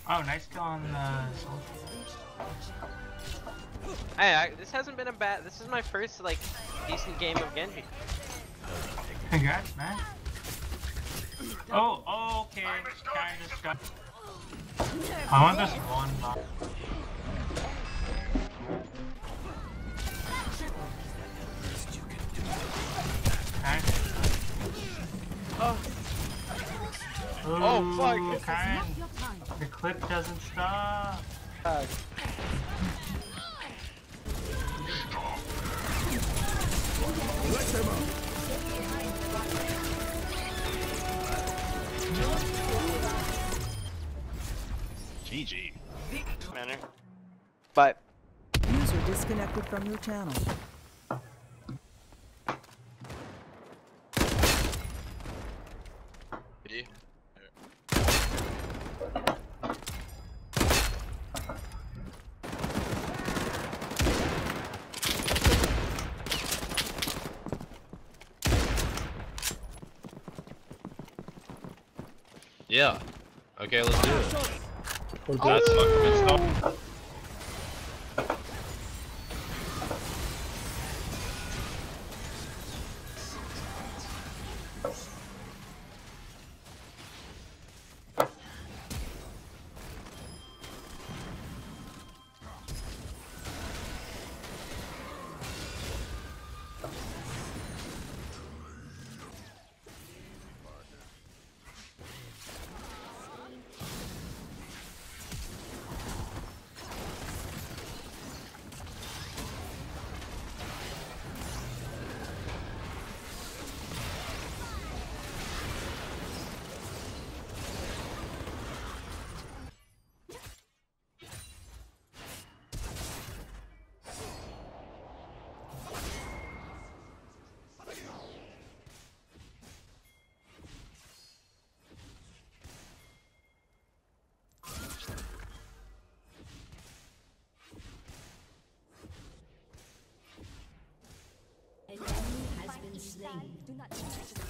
Oh, nice kill on Soul. Hey, this hasn't been a bad. This is my first like decent game of Genji. Congrats, man. Oh, okay. Kinda stuck. I want this one box. Oh. Ooh, Oh fuck! Karen, the clip doesn't stop. GG. Manner. But User disconnected from your channel. B. Yeah. Okay, let's do it. That's fucking good stuff. An enemy has been slain. Do not touch.